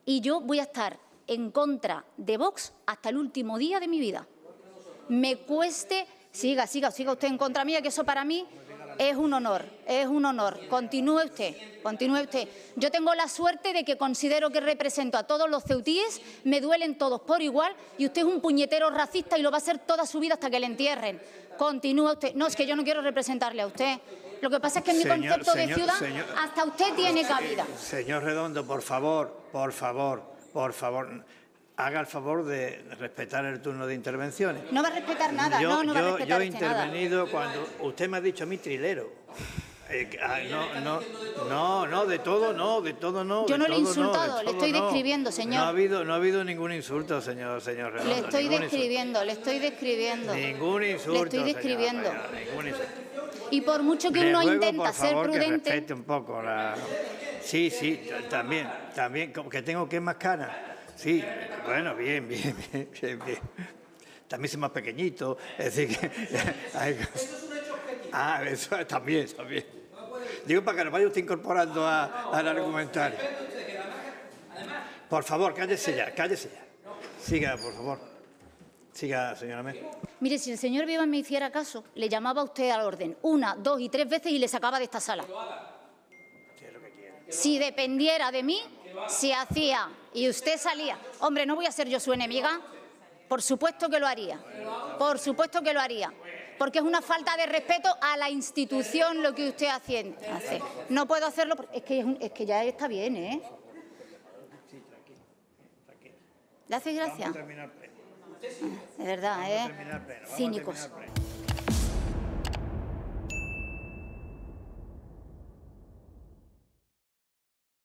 y yo voy a estar en contra de Vox hasta el último día de mi vida. Me cueste, siga usted en contra mía, que eso para mí es un honor, es un honor. Continúe usted, continúe usted. Yo tengo la suerte de que considero que represento a todos los ceutíes, me duelen todos por igual, y usted es un puñetero racista y lo va a ser toda su vida hasta que le entierren. Continúa usted. No, es que yo no quiero representarle a usted. Lo que pasa es que en mi concepto de ciudad hasta usted tiene cabida. Señor Redondo, por favor, haga el favor de respetar el turno de intervenciones. No va a respetar nada, no va a respetar nada. Yo he intervenido cuando usted me ha dicho a mí trilero. No, de todo no. Yo no le he insultado, le estoy describiendo, señor. No ha habido ningún insulto, señor Redondo. Le estoy describiendo. Ningún insulto. Le estoy describiendo. Señora, ningún insulto. Y por mucho que uno intenta ser prudente. Que respete un poco la... Sí, también, que tengo que más canas. Sí, bueno, bien. También soy más pequeñito, es decir que... eso también. Digo, para que nos vaya usted incorporando al argumentario. Por favor, cállese ya. Siga, por favor. Siga, señora Mé. Mire, si el señor Vivas me hiciera caso, le llamaba a usted al orden 1, 2 y 3 veces y le sacaba de esta sala. Si dependiera de mí, se hacía y usted salía. Hombre, ¿no voy a ser yo su enemiga? Por supuesto que lo haría. Porque es una falta de respeto a la institución lo que usted hace. No puedo hacerlo porque es que ya está bien, ¿eh? Sí, tranquilo. ¿Le hace gracia? Vamos a terminar el pleno. De verdad, Vamos a terminar el pleno. Cínicos.